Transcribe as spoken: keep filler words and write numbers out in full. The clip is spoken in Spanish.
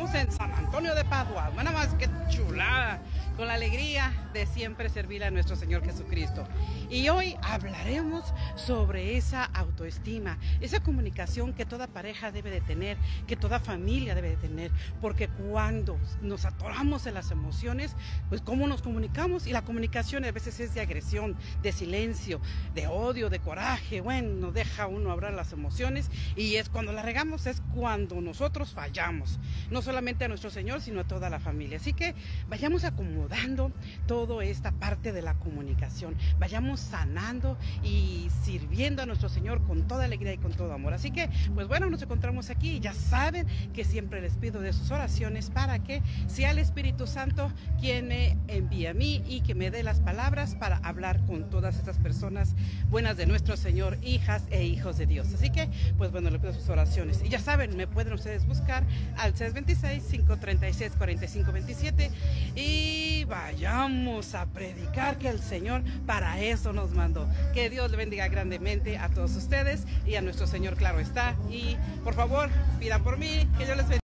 estamos en San Antonio de Padua. Nada más que chulada, con la alegría de siempre servirle a nuestro Señor Jesucristo. Y hoy hablaremos sobre esa autoestima, esa comunicación que toda pareja debe de tener, que toda familia debe de tener, porque cuando nos atoramos en las emociones, pues cómo nos comunicamos, y la comunicación a veces es de agresión, de silencio, de odio, de coraje. Bueno, nos deja uno hablar las emociones, y es cuando la regamos, es cuando nosotros fallamos, no solamente a nuestro Señor, sino a toda la familia. Así que vayamos acomodando toda esta parte de la comunicación, vayamos sanando y sirviendo a nuestro Señor con toda alegría y con todo amor. Así que, pues bueno, nos encontramos aquí. Ya saben que siempre les pido de sus oraciones para que sea el Espíritu Santo quien me envíe a mí y que me dé las palabras para hablar con todas estas personas buenas de nuestro Señor, hijas e hijos de Dios. Así que, pues bueno, les pido sus oraciones. Y ya saben, me pueden ustedes buscar al seis dos seis, cinco tres seis, cuatro cinco dos siete y vayamos a predicar, que el Señor para eso nos mandó. Que Dios le bendiga grandemente a todos ustedes y a nuestro Señor, claro está. Y por favor, pidan por mí, que yo les bendiga.